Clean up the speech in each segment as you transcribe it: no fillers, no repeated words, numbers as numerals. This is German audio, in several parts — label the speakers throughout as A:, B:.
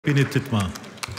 A: Bene Dittmar.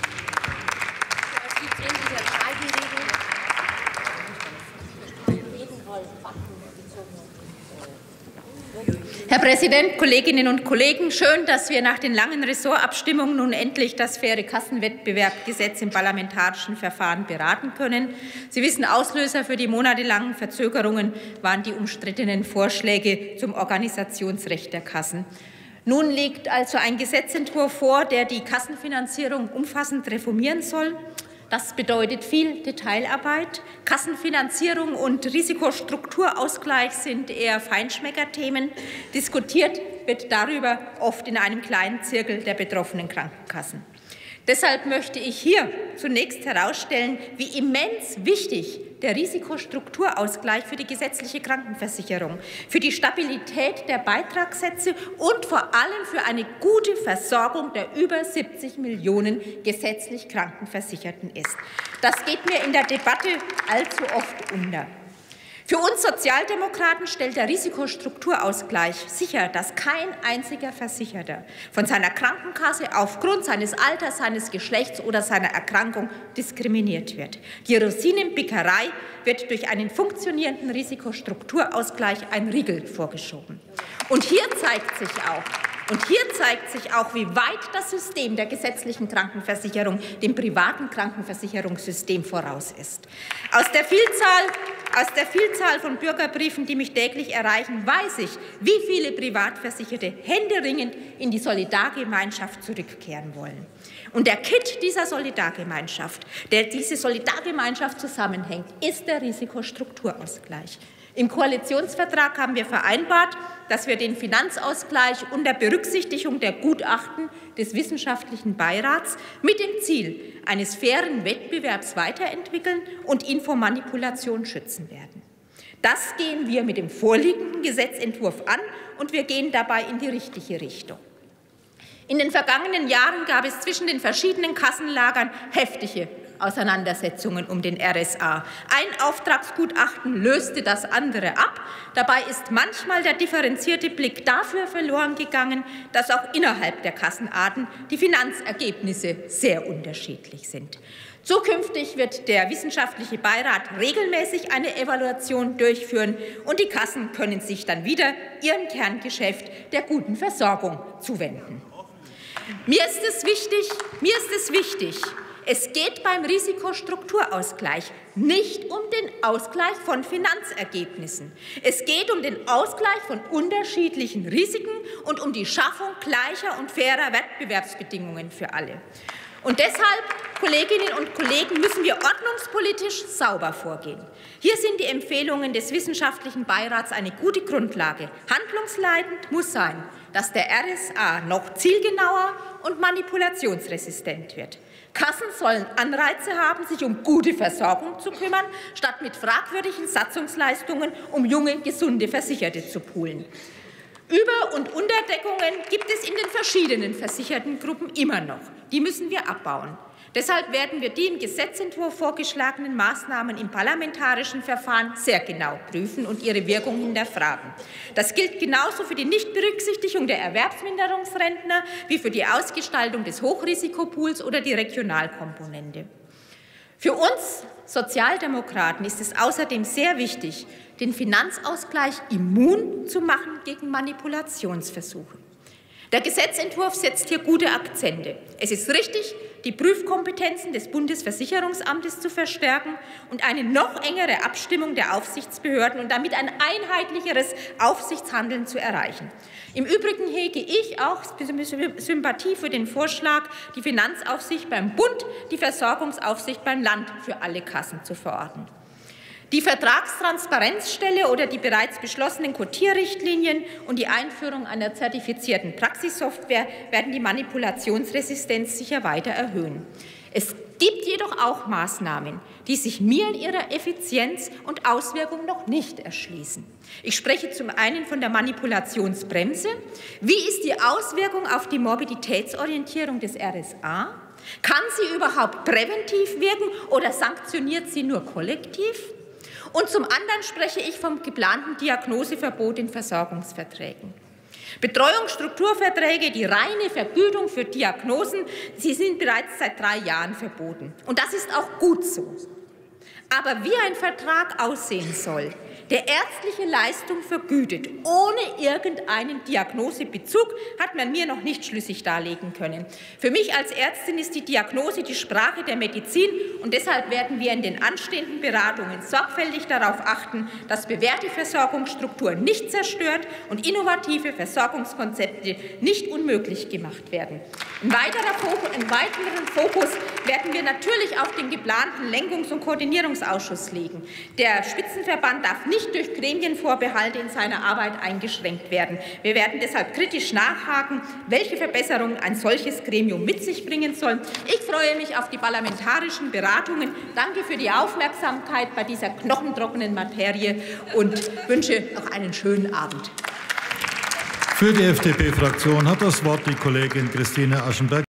B: Herr Präsident, Kolleginnen und Kollegen! Schön, dass wir nach den langen Ressortabstimmungen nun endlich das faire Kassenwettbewerbgesetz im parlamentarischen Verfahren beraten können. Sie wissen, Auslöser für die monatelangen Verzögerungen waren die umstrittenen Vorschläge zum Organisationsrecht der Kassen. Nun liegt also ein Gesetzentwurf vor, der die Kassenfinanzierung umfassend reformieren soll. Das bedeutet viel Detailarbeit. Kassenfinanzierung und Risikostrukturausgleich sind eher Feinschmeckerthemen. Diskutiert wird darüber oft in einem kleinen Zirkel der betroffenen Krankenkassen. Deshalb möchte ich hier zunächst herausstellen, wie immens wichtig der Risikostrukturausgleich für die gesetzliche Krankenversicherung, für die Stabilität der Beitragssätze und vor allem für eine gute Versorgung der über 70 Millionen gesetzlich Krankenversicherten ist. Das geht mir in der Debatte allzu oft unter. Für uns Sozialdemokraten stellt der Risikostrukturausgleich sicher, dass kein einziger Versicherter von seiner Krankenkasse aufgrund seines Alters, seines Geschlechts oder seiner Erkrankung diskriminiert wird. Die Rosinenpickerei wird durch einen funktionierenden Risikostrukturausgleich ein Riegel vorgeschoben. Und hier zeigt sich auch, wie weit das System der gesetzlichen Krankenversicherung dem privaten Krankenversicherungssystem voraus ist. Aus der Vielzahl von Bürgerbriefen, die mich täglich erreichen, weiß ich, wie viele Privatversicherte händeringend in die Solidargemeinschaft zurückkehren wollen. Und der Kitt dieser Solidargemeinschaft, der diese Solidargemeinschaft zusammenhängt, ist der Risikostrukturausgleich. Im Koalitionsvertrag haben wir vereinbart, dass wir den Finanzausgleich unter Berücksichtigung der Gutachten des Wissenschaftlichen Beirats mit dem Ziel eines fairen Wettbewerbs weiterentwickeln und ihn vor Manipulation schützen werden. Das gehen wir mit dem vorliegenden Gesetzentwurf an, und wir gehen dabei in die richtige Richtung. In den vergangenen Jahren gab es zwischen den verschiedenen Kassenlagern heftige Auseinandersetzungen um den RSA. Ein Auftragsgutachten löste das andere ab. Dabei ist manchmal der differenzierte Blick dafür verloren gegangen, dass auch innerhalb der Kassenarten die Finanzergebnisse sehr unterschiedlich sind. Zukünftig wird der Wissenschaftliche Beirat regelmäßig eine Evaluation durchführen, und die Kassen können sich dann wieder ihrem Kerngeschäft der guten Versorgung zuwenden. Mir ist es wichtig, es geht beim Risikostrukturausgleich nicht um den Ausgleich von Finanzergebnissen. Es geht um den Ausgleich von unterschiedlichen Risiken und um die Schaffung gleicher und fairer Wettbewerbsbedingungen für alle. Und deshalb, Kolleginnen und Kollegen, müssen wir ordnungspolitisch sauber vorgehen. Hier sind die Empfehlungen des Wissenschaftlichen Beirats eine gute Grundlage. Handlungsleitend muss sein, dass der RSA noch zielgenauer und manipulationsresistent wird. Kassen sollen Anreize haben, sich um gute Versorgung zu kümmern, statt mit fragwürdigen Satzungsleistungen um junge, gesunde Versicherte zu poolen. Über- und Unterdeckungen gibt es in den verschiedenen Versichertengruppen immer noch. Die müssen wir abbauen. Deshalb werden wir die im Gesetzentwurf vorgeschlagenen Maßnahmen im parlamentarischen Verfahren sehr genau prüfen und ihre Wirkung hinterfragen. Das gilt genauso für die Nichtberücksichtigung der Erwerbsminderungsrentner wie für die Ausgestaltung des Hochrisikopools oder die Regionalkomponente. Für uns Sozialdemokraten ist es außerdem sehr wichtig, den Finanzausgleich immun zu machen gegen Manipulationsversuche. Der Gesetzentwurf setzt hier gute Akzente. Es ist richtig, die Prüfkompetenzen des Bundesversicherungsamtes zu verstärken und eine noch engere Abstimmung der Aufsichtsbehörden und damit ein einheitlicheres Aufsichtshandeln zu erreichen. Im Übrigen hege ich auch Sympathie für den Vorschlag, die Finanzaufsicht beim Bund, die Versorgungsaufsicht beim Land für alle Kassen zu verordnen. Die Vertragstransparenzstelle oder die bereits beschlossenen Quotierrichtlinien und die Einführung einer zertifizierten Praxissoftware werden die Manipulationsresistenz sicher weiter erhöhen. Es gibt jedoch auch Maßnahmen, die sich mir in ihrer Effizienz und Auswirkung noch nicht erschließen. Ich spreche zum einen von der Manipulationsbremse. Wie ist die Auswirkung auf die Morbiditätsorientierung des RSA? Kann sie überhaupt präventiv wirken oder sanktioniert sie nur kollektiv? Und zum anderen spreche ich vom geplanten Diagnoseverbot in Versorgungsverträgen. Betreuungsstrukturverträge, die reine Vergütung für Diagnosen, sie sind bereits seit 3 Jahren verboten. Und das ist auch gut so. Aber wie ein Vertrag aussehen soll, der ärztliche Leistung vergütet, ohne irgendeinen Diagnosebezug, hat man mir noch nicht schlüssig darlegen können. Für mich als Ärztin ist die Diagnose die Sprache der Medizin und deshalb werden wir in den anstehenden Beratungen sorgfältig darauf achten, dass bewährte Versorgungsstrukturen nicht zerstört und innovative Versorgungskonzepte nicht unmöglich gemacht werden. Einen weiteren Fokus werden wir natürlich auf den geplanten Lenkungs- und Koordinierungsausschuss legen. Der Spitzenverband darf nicht durch Gremienvorbehalte in seiner Arbeit eingeschränkt werden. Wir werden deshalb kritisch nachhaken, welche Verbesserungen ein solches Gremium mit sich bringen soll. Ich freue mich auf die parlamentarischen Beratungen. Danke für die Aufmerksamkeit bei dieser knochentrockenen Materie und wünsche noch einen schönen Abend.
A: Für die FDP-Fraktion hat das Wort die Kollegin Christine Aschenberg.